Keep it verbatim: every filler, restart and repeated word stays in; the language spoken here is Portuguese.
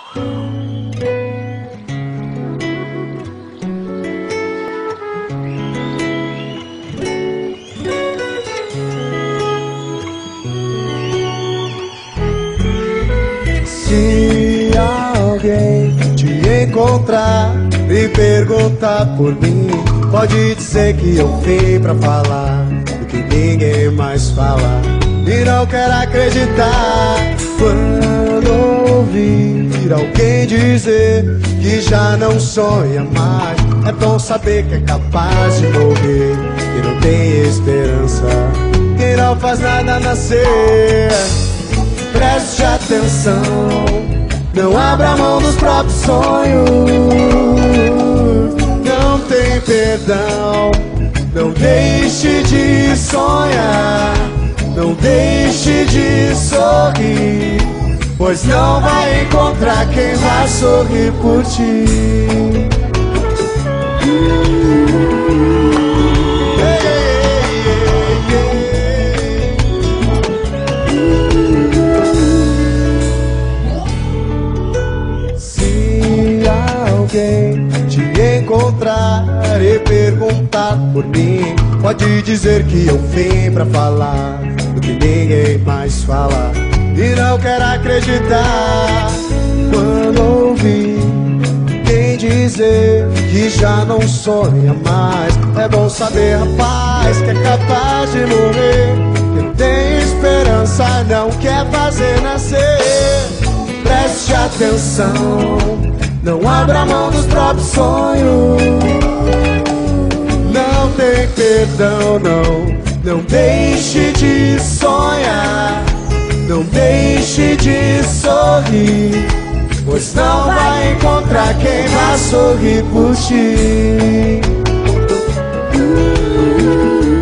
Se alguém te encontrar e perguntar por mim, pode dizer que eu vim pra falar do que ninguém mais fala. E não quero acreditar quando ouvir alguém dizer que já não sonha mais. É bom saber que é capaz de morrer, que não tem esperança, que não faz nada nascer. Preste atenção, não abra mão dos próprios sonhos. Não tem perdão, não deixe de sonhar, não deixe de sorrir, pois não vai encontrar quem vai sorrir por ti. Alguém te encontrar e perguntar por mim, pode dizer que eu vim pra falar do que ninguém mais fala. E não quero acreditar quando ouvir quem dizer que já não sonha mais. É bom saber, rapaz, que é capaz de morrer, que não tem esperança, não quer fazer nascer. Preste atenção, não abra mão dos próprios sonhos. Não tem perdão, não. Não deixe de sonhar, não deixe de sorrir, pois não vai encontrar quem vai sorrir por ti.